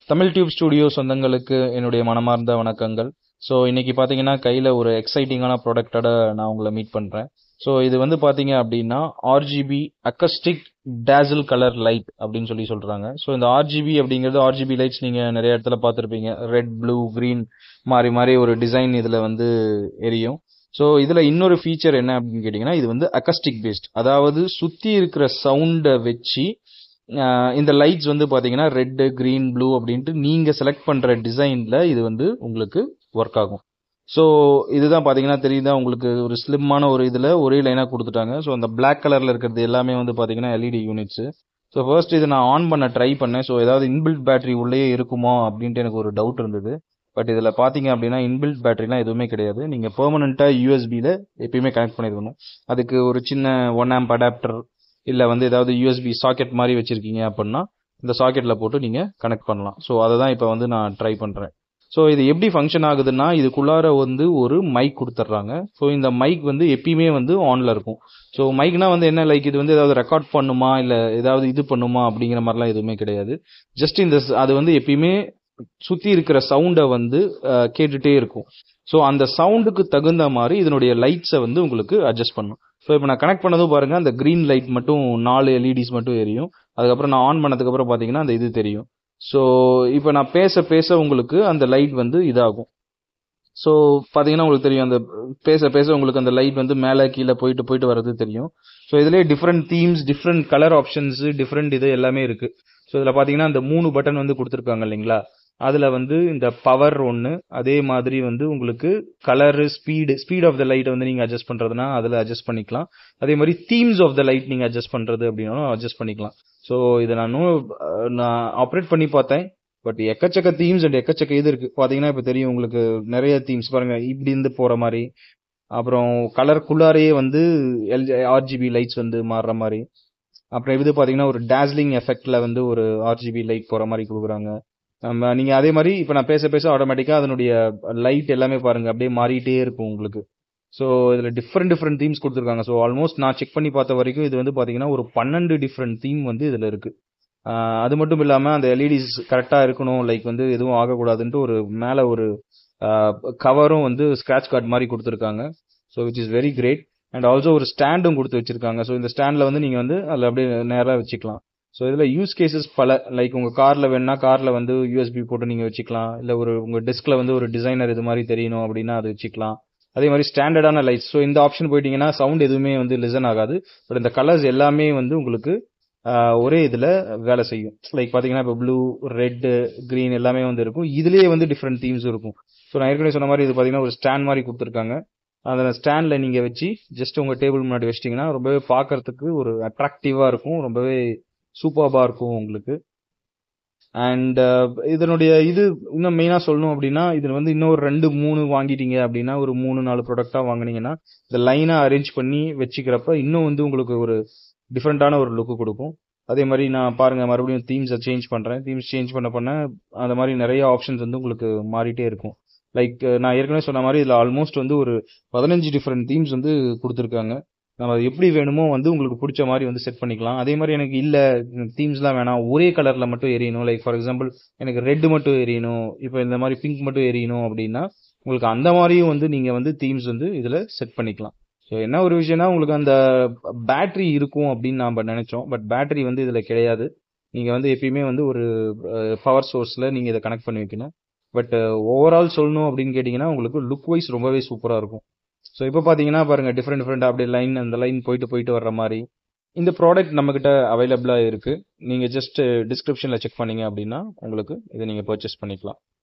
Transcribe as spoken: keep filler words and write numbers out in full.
Tamil tube studio சொந்தங்களுக்கு என்னுடைய மனமார்ந்த வணக்கங்கள். ஸோ இன்னைக்கு பார்த்தீங்கன்னா கையில் ஒரு எக்ஸைட்டிங்கான ப்ராடக்டோட நான் உங்களை மீட் பண்ணுறேன். ஸோ இது வந்து பார்த்தீங்க அப்படின்னா ஆர்ஜிபி அக்கஸ்டிக் டேசில் கலர் லைட் அப்படின்னு சொல்லி சொல்கிறாங்க. ஸோ இந்த ஆர்ஜிபி அப்படிங்கிறது ஆர்ஜிபி லைட்ஸ் நீங்கள் நிறைய இடத்துல பார்த்துருப்பீங்க. ரெட், ப்ளூ, க்ரீன் மாறி மாறி ஒரு டிசைன் இதில் வந்து எரியும். ஸோ இதில் இன்னொரு ஃபீச்சர் என்ன அப்படின்னு கேட்டிங்கன்னா, இது வந்து அக்கஸ்டிக் பேஸ்ட், அதாவது சுற்றி இருக்கிற சவுண்டை வச்சு இந்த லைட்ஸ் வந்து பார்த்தீங்கன்னா ரெட்டு, க்ரீன், ப்ளூ அப்படின்ட்டு நீங்கள் செலக்ட் பண்ணுற டிசைனில் இது வந்து உங்களுக்கு ஒர்க் ஆகும். ஸோ இதுதான் பார்த்தீங்கன்னா தெரியுதா உங்களுக்கு, ஒரு ஸ்லிம்மான ஒரு இதில் ஒரே லைனாக கொடுத்துட்டாங்க. ஸோ அந்த பிளாக் கலரில் இருக்கிறது எல்லாமே வந்து பார்த்தீங்கன்னா எல்இடி யூனிட்ஸு. ஸோ ஃபர்ஸ்ட் இதை நான் ஆன் பண்ண ட்ரை பண்ணேன். ஸோ ஏதாவது இன்பில்ட் பேட்டரி உள்ளே இருக்குமா அப்படின்ட்டு எனக்கு ஒரு டவுட் இருந்தது. பட் இதில் பார்த்தீங்க அப்படின்னா இன்பில்ட் பேட்டரிலாம் எதுவுமே கிடையாது. நீங்கள் பெர்மனெண்ட்டாக யூஎஸ்பியில் எப்பயுமே கனெக்ட் பண்ணியிருக்கணும். அதுக்கு ஒரு சின்ன ஒன் ஆம்ப் அடாப்டர் இல்லை வந்து ஏதாவது யூஎஸ்பி சாக்கெட் மாதிரி வச்சுருக்கீங்க அப்படின்னா இந்த சாக்கெட்டில் போட்டு நீங்கள் கனெக்ட் பண்ணலாம். ஸோ அதை தான் இப்போ வந்து நான் ட்ரை பண்ணுறேன். ஸோ இது எப்படி ஃபங்க்ஷன் ஆகுதுன்னா, இதுக்குள்ளார வந்து ஒரு மைக் கொடுத்துட்றாங்க. ஸோ இந்த மைக் வந்து எப்பயுமே வந்து ஆனில் இருக்கும். ஸோ மைக்னா வந்து என்ன, லைக் இது வந்து ஏதாவது ரெக்கார்ட் பண்ணுமா இல்லை ஏதாவது இது பண்ணுமா அப்படிங்கிற மாதிரிலாம் எதுவுமே கிடையாது. ஜஸ்ட் இந்த அது வந்து எப்பயுமே சுற்றி இருக்கிற சவுண்டை வந்து கேட்டுகிட்டே இருக்கும். ஸோ அந்த சவுண்டுக்கு தகுந்த மாதிரி இதனுடைய லைட்ஸை வந்து உங்களுக்கு அட்ஜஸ்ட் பண்ணும். ஸோ இப்போ நான் கனெக்ட் பண்ணதும் பாருங்க, அந்த கிரீன் லைட் மட்டும் நாலு எல்இடிஸ் மட்டும் எரியும். அதுக்கப்புறம் நான் ஆன் பண்ணதுக்கப்புறம் பார்த்தீங்கன்னா அந்த இது தெரியும். ஸோ இப்போ நான் பேச பேச உங்களுக்கு அந்த லைட் வந்து இதாகும். ஸோ பார்த்தீங்கன்னா உங்களுக்கு தெரியும், அந்த பேச பேச உங்களுக்கு அந்த லைட் வந்து மேலே கீழே போயிட்டு போயிட்டு வர்றது தெரியும். ஸோ இதுலேயே different themes, different colour options, different இது எல்லாமே இருக்கு. ஸோ இதில் பார்த்தீங்கன்னா அந்த மூணு பட்டன் வந்து கொடுத்துருக்காங்க இல்லைங்களா, அதில் வந்து இந்த பவர் ஒன்று, அதே மாதிரி வந்து உங்களுக்கு colour, speed speed of the லைட்டை வந்து நீங்கள் அட்ஜஸ்ட் பண்ணுறதுனா அதில் அட்ஜஸ்ட் பண்ணிக்கலாம். அதே மாதிரி தீம்ஸ் ஆஃப் த லைட் நீங்கள் அட்ஜஸ்ட் பண்ணுறது அப்படின்னாலும் அட்ஜஸ்ட் பண்ணிக்கலாம். ஸோ இதை நான் நான் ஆப்ரேட் பண்ணி பார்த்தேன். பட் எக்கச்சக்க தீம்ஸ் அண்ட் எக்கச்சக்க இது இருக்குது. பார்த்தீங்கன்னா இப்போ தெரியும் உங்களுக்கு, நிறைய தீம்ஸ் பாருங்கள், இப்படி இருந்து போகிற மாதிரி, அப்புறம் கலருக்குள்ளாரையே வந்து எல்ஜி ஆர்ஜிபி லைட்ஸ் வந்து மாறுற மாதிரி, அப்புறம் இது பார்த்தீங்கன்னா ஒரு டேஸ்லிங் எஃபெக்டில் வந்து ஒரு ஆர்ஜிபி லைட் போகிற மாதிரி கொடுக்குறாங்க. நம்ம நீங்க அதே மாதிரி இப்போ நான் பேச பேச ஆட்டோமேட்டிக்கா அதனுடைய லைட் எல்லாமே பாருங்க அப்படியே மாறிட்டே இருக்கும் உங்களுக்கு. ஸோ இதில் டிஃப்ரெண்ட் டிஃப்ரெண்ட் தீம்ஸ் கொடுத்துருக்காங்க. ஸோ ஆல்மோஸ்ட் நான் செக் பண்ணி பார்த்த வரைக்கும் இது வந்து பார்த்தீங்கன்னா ஒரு பன்னெண்டு டிஃப்ரெண்ட் தீம் வந்து இதில் இருக்கு. அது மட்டும் இல்லாமல் அந்த எல்இடிஸ் கரெக்டாக இருக்கணும், லைக் வந்து எதுவும் ஆகக்கூடாதுன்ட்டு ஒரு மேலே ஒரு கவரும் வந்து ஸ்க்ராட்ச் கார்டு மாதிரி கொடுத்துருக்காங்க. So which is very great. And also ஒரு ஸ்டாண்டும் கொடுத்து வச்சிருக்காங்க. ஸோ இந்த ஸ்டாண்டில் வந்து நீங்கள் வந்து அதில் அப்படியே நேராக வச்சுக்கலாம். ஸோ இதில் யூஸ் கேசஸ் பல, லைக் உங்கள் காரில் வேணுன்னா காரில் வந்து யூஎஸ்பி போட்டு நீங்கள் வச்சுக்கலாம். இல்லை ஒரு உங்கள் டெஸ்கில் வந்து ஒரு டிசைனர் இது மாதிரி தெரியணும் அப்படின்னா அது வச்சுக்கலாம். அதே மாதிரி ஸ்டாண்டர்டான லைட்ஸ். ஸோ இந்த ஆப்ஷன் போயிட்டீங்கன்னா சவுண்ட் எதுவுமே வந்து லிசன் ஆகாது. பட் இந்த கலர்ஸ் எல்லாமே வந்து உங்களுக்கு ஒரே இதில் வேலை செய்யும். லைக் பார்த்தீங்கன்னா இப்போ ப்ளூ, ரெட்டு, க்ரீன் எல்லாமே வந்து இருக்கும். இதுலேயே வந்து டிஃப்ரெண்ட் தீம்ஸ் இருக்கும். ஸோ நான் ஏற்கனவே சொன்ன மாதிரி இது பார்த்தீங்கன்னா ஒரு ஸ்டாண்ட் மாதிரி கொடுத்துருக்காங்க. அந்த ஸ்டாண்டில் நீங்கள் வச்சு ஜஸ்ட் உங்கள் டேபிள் முன்னாடி வச்சிட்டிங்கன்னா ரொம்பவே பார்க்கறதுக்கு ஒரு அட்ராக்டிவாக இருக்கும், ரொம்பவே சூப்பர்பா இருக்கும் உங்களுக்கு. அண்ட் இதனுடைய இது இன்னும் மெயினாக சொல்லணும் அப்படின்னா, இதில் வந்து இன்னொரு ரெண்டு மூணு வாங்கிட்டீங்க அப்படின்னா, ஒரு மூணு நாலு ப்ராடக்டாக வாங்கினீங்கன்னா இந்த லைனாக அரேஞ்ச் பண்ணி வச்சுக்கிறப்ப இன்னும் வந்து உங்களுக்கு ஒரு டிஃப்ரெண்ட்டான ஒரு லுக்கு கொடுக்கும். அதே மாதிரி நான் பாருங்கள் மறுபடியும் தீம்ஸை சேஞ்ச் பண்ணுறேன். தீம்ஸ் சேஞ்ச் பண்ண பண்ண அந்த மாதிரி நிறைய ஆப்ஷன்ஸ் வந்து உங்களுக்கு மாறிட்டே இருக்கும். லைக் நான் ஏற்கனவே சொன்ன மாதிரி இதில் ஆல்மோஸ்ட் வந்து ஒரு பதினஞ்சு டிஃப்ரெண்ட் தீம்ஸ் வந்து கொடுத்துருக்காங்க. நம்ம அது எப்படி வேணுமோ வந்து உங்களுக்கு பிடிச்ச மாதிரி வந்து செட் பண்ணிக்கலாம். அதே மாதிரி எனக்கு இல்லை தீம்ஸ்லாம் வேணாம், ஒரே கலரில் மட்டும் எரியணும், லைக் ஃபார் எக்ஸாம்பிள் எனக்கு ரெட்டு மட்டும் எரியணும், இப்போ இந்த மாதிரி பிங்க் மட்டும் எரியணும் அப்படின்னா உங்களுக்கு அந்த மாதிரியும் வந்து நீங்கள் வந்து தீம்ஸ் வந்து இதில் செட் பண்ணிக்கலாம். ஸோ என்ன ஒரு விஷயம்னா, உங்களுக்கு அந்த பேட்டரி இருக்கும் அப்படின்னு நாம் நினைச்சோம். பட் பேட்டரி வந்து இதில் கிடையாது. நீங்கள் வந்து எப்பயுமே வந்து ஒரு பவர் சோர்ஸில் நீங்கள் இதை கனெக்ட் பண்ணி வைக்கணும். பட் ஓவரால் சொல்லணும் அப்படின்னு கேட்டிங்கன்னா உங்களுக்கு லுக் வைஸ் ரொம்பவே சூப்பராக இருக்கும். ஸோ இப்போ பார்த்தீங்கன்னா பாருங்கள், டிஃப்ரெண்ட் டிஃப்ரெண்ட் அப்படியே லைன், அந்த லைன் போயிட்டு போயிட்டு வர்ற மாதிரி இந்த ப்ராடக்ட் நம்மக்கிட்ட அவைலபிளாக இருக்குது. நீங்கள் ஜஸ்ட் டிஸ்கிரிப்ஷனில் செக் பண்ணீங்க அப்படின்னா உங்களுக்கு இதை நீங்கள் பர்ச்சேஸ் பண்ணிக்கலாம்.